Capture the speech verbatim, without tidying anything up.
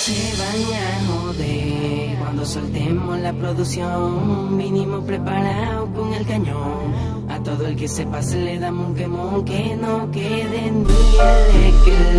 se van a joder. Cuando soltemos la producción, vinimos preparados con el cañón. A todo el que se pase le damos un quemón, que no quede ni el esqueleto.